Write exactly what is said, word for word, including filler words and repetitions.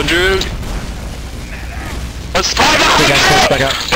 hundred. Let's five out! Okay, guys, back up.